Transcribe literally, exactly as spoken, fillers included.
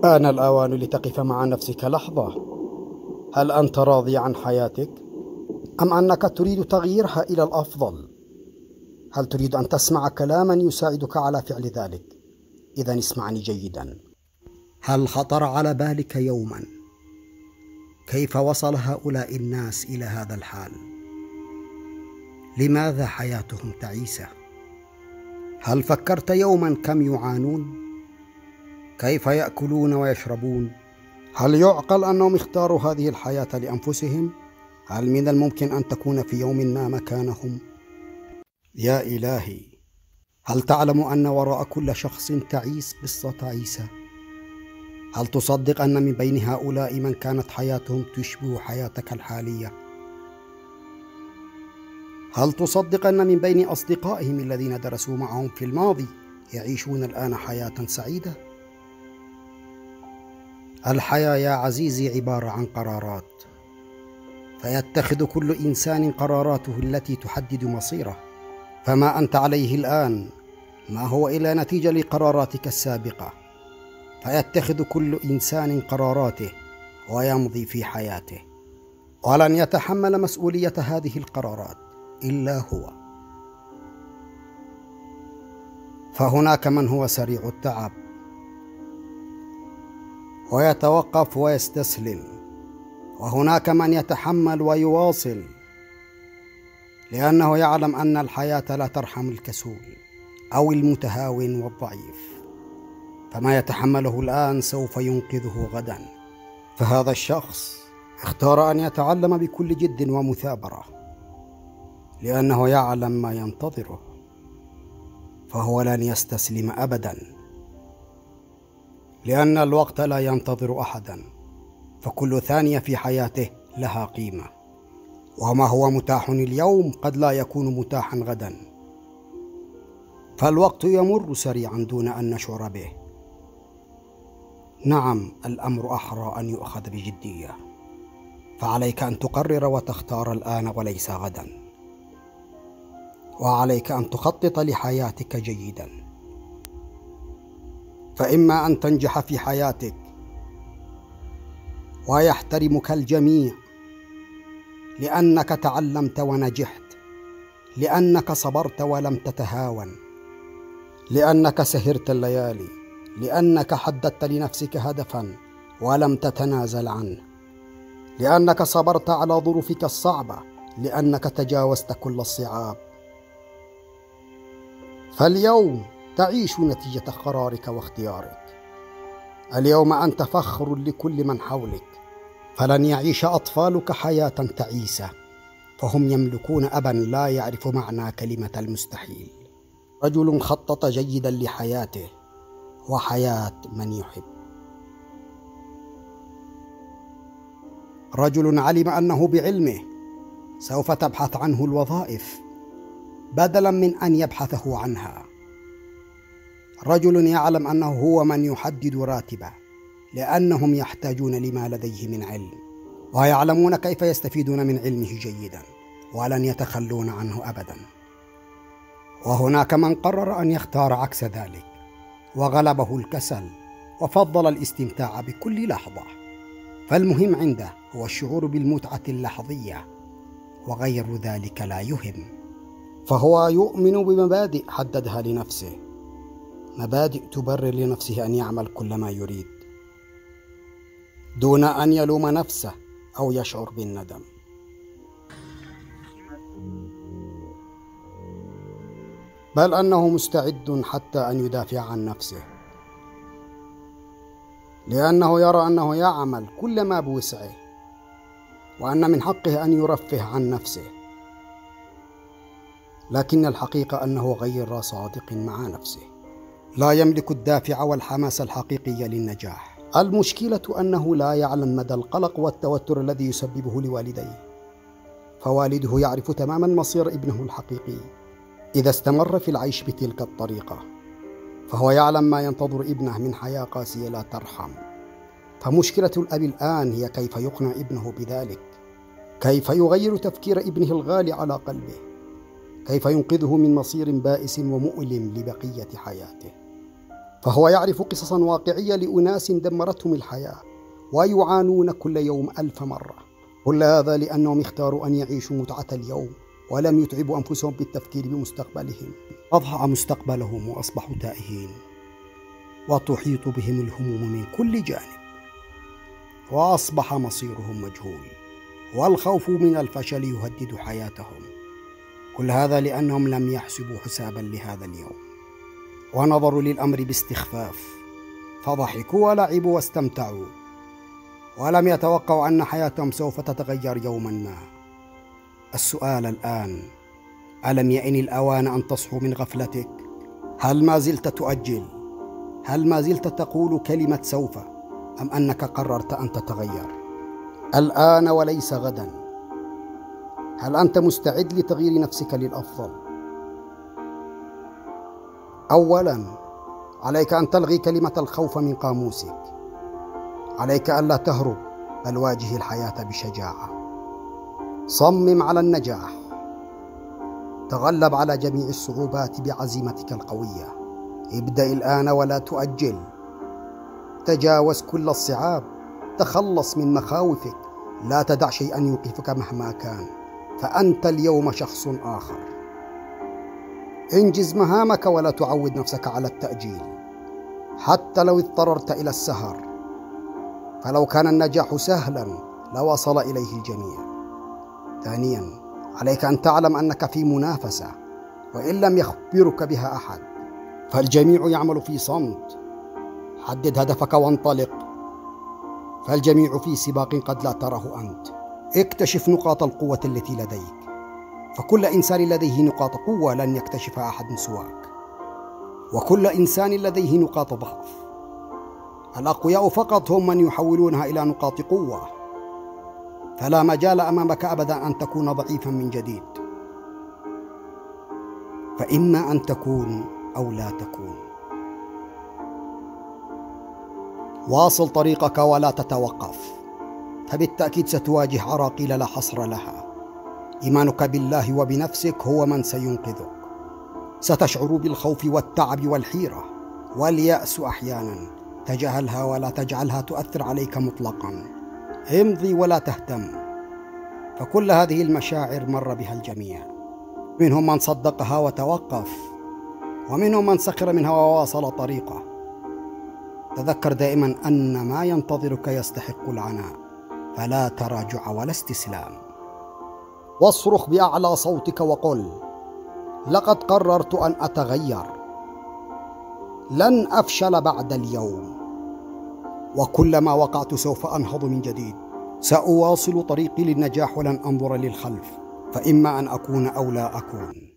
آن الأوان لتقف مع نفسك لحظة. هل أنت راضي عن حياتك؟ أم أنك تريد تغييرها إلى الأفضل؟ هل تريد أن تسمع كلاما يساعدك على فعل ذلك؟ إذن اسمعني جيدا. هل خطر على بالك يوما كيف وصل هؤلاء الناس إلى هذا الحال؟ لماذا حياتهم تعيسة؟ هل فكرت يوما كم يعانون؟ كيف يأكلون ويشربون؟ هل يعقل أنهم اختاروا هذه الحياة لأنفسهم؟ هل من الممكن أن تكون في يوم ما مكانهم؟ يا إلهي، هل تعلم أن وراء كل شخص تعيس قصة تعيسة؟ هل تصدق أن من بين هؤلاء من كانت حياتهم تشبه حياتك الحالية؟ هل تصدق أن من بين أصدقائهم الذين درسوا معهم في الماضي يعيشون الآن حياة سعيدة؟ الحياة يا عزيزي عبارة عن قرارات، فيتخذ كل إنسان قراراته التي تحدد مصيره، فما أنت عليه الآن ما هو إلا نتيجة لقراراتك السابقة، فيتخذ كل إنسان قراراته ويمضي في حياته، ولن يتحمل مسؤولية هذه القرارات إلا هو. فهناك من هو سريع التعب ويتوقف ويستسلم، وهناك من يتحمل ويواصل لأنه يعلم أن الحياة لا ترحم الكسول أو المتهاون والضعيف، فما يتحمله الآن سوف ينقذه غدا. فهذا الشخص اختار أن يتعلم بكل جد ومثابرة لأنه يعلم ما ينتظره، فهو لن يستسلم أبدا، لأن الوقت لا ينتظر أحدا، فكل ثانية في حياته لها قيمة، وما هو متاح اليوم قد لا يكون متاحا غدا، فالوقت يمر سريعا دون أن نشعر به. نعم، الأمر أحرى أن يؤخذ بجدية، فعليك أن تقرر وتختار الآن وليس غدا، وعليك أن تخطط لحياتك جيدا، فإما أن تنجح في حياتك ويحترمك الجميع لأنك تعلمت ونجحت، لأنك صبرت ولم تتهاون، لأنك سهرت الليالي، لأنك حددت لنفسك هدفا ولم تتنازل عنه، لأنك صبرت على ظروفك الصعبة، لأنك تجاوزت كل الصعاب. فاليوم تعيش نتيجة قرارك واختيارك. اليوم أنت فخر لكل من حولك، فلن يعيش أطفالك حياة تعيسة، فهم يملكون أبا لا يعرف معنى كلمة المستحيل. رجل خطط جيدا لحياته وحياة من يحب. رجل علم أنه بعلمه سوف تبحث عنه الوظائف بدلا من أن يبحثه عنها. رجل يعلم أنه هو من يحدد راتبه لأنهم يحتاجون لما لديه من علم، ويعلمون كيف يستفيدون من علمه جيدا ولن يتخلون عنه أبدا. وهناك من قرر أن يختار عكس ذلك وغلبه الكسل وفضل الاستمتاع بكل لحظة، فالمهم عنده هو الشعور بالمتعة اللحظية، وغير ذلك لا يهم. فهو يؤمن بمبادئ حددها لنفسه، مبادئ تبرر لنفسه أن يعمل كل ما يريد دون أن يلوم نفسه أو يشعر بالندم. بل أنه مستعد حتى أن يدافع عن نفسه، لأنه يرى أنه يعمل كل ما بوسعه، وأن من حقه أن يرفه عن نفسه، لكن الحقيقة أنه غير صادق مع نفسه، لا يملك الدافع والحماس الحقيقي للنجاح. المشكلة أنه لا يعلم مدى القلق والتوتر الذي يسببه لوالديه، فوالده يعرف تماما مصير ابنه الحقيقي إذا استمر في العيش بتلك الطريقة، فهو يعلم ما ينتظر ابنه من حياة قاسية لا ترحم. فمشكلة الأب الآن هي كيف يقنع ابنه بذلك، كيف يغير تفكير ابنه الغالي على قلبه، كيف ينقذه من مصير بائس ومؤلم لبقية حياته. فهو يعرف قصصا واقعية لأناس دمرتهم الحياة ويعانون كل يوم ألف مرة. كل هذا لأنهم اختاروا أن يعيشوا متعة اليوم ولم يتعبوا أنفسهم بالتفكير بمستقبلهم. أضاع مستقبلهم وأصبحوا تائهين وتحيط بهم الهموم من كل جانب، وأصبح مصيرهم مجهول، والخوف من الفشل يهدد حياتهم. كل هذا لأنهم لم يحسبوا حسابا لهذا اليوم، ونظروا للأمر باستخفاف، فضحكوا ولعبوا واستمتعوا، ولم يتوقعوا أن حياتهم سوف تتغير يوما ما. السؤال الآن: ألم يئن الأوان أن تصحو من غفلتك؟ هل ما زلت تؤجل؟ هل ما زلت تقول كلمة سوف؟ أم أنك قررت أن تتغير الآن وليس غدا؟ هل أنت مستعد لتغيير نفسك للأفضل؟ أولا، عليك أن تلغي كلمة الخوف من قاموسك. عليك ألا تهرب، بل واجه الحياة بشجاعة. صمم على النجاح. تغلب على جميع الصعوبات بعزيمتك القوية. ابدأ الآن ولا تؤجل. تجاوز كل الصعاب. تخلص من مخاوفك. لا تدع شيئا يوقفك مهما كان، فأنت اليوم شخص آخر. انجز مهامك ولا تعود نفسك على التأجيل، حتى لو اضطررت إلى السهر، فلو كان النجاح سهلا لوصل إليه الجميع. ثانيا، عليك أن تعلم أنك في منافسة، وإن لم يخبرك بها أحد فالجميع يعمل في صمت. حدد هدفك وانطلق، فالجميع في سباق قد لا تراه أنت. اكتشف نقاط القوة التي لديك، فكل إنسان لديه نقاط قوة لن يكتشفها أحد سواك، وكل إنسان لديه نقاط ضعف. الأقوياء فقط هم من يحولونها إلى نقاط قوة، فلا مجال أمامك أبدا أن تكون ضعيفا من جديد، فإما أن تكون أو لا تكون. واصل طريقك ولا تتوقف، فبالتأكيد ستواجه عراقيل لا حصر لها. إيمانك بالله وبنفسك هو من سينقذك. ستشعر بالخوف والتعب والحيرة واليأس أحيانا، تجاهلها ولا تجعلها تؤثر عليك مطلقا. امضي ولا تهتم، فكل هذه المشاعر مر بها الجميع. منهم من صدقها وتوقف، ومنهم من سخر منها وواصل طريقه. تذكر دائما أن ما ينتظرك يستحق العناء، فلا تراجع ولا استسلام. واصرخ بأعلى صوتك وقل: لقد قررت أن أتغير، لن أفشل بعد اليوم، وكلما وقعت سوف أنهض من جديد. سأواصل طريقي للنجاح ولن أنظر للخلف، فإما أن أكون أو لا أكون.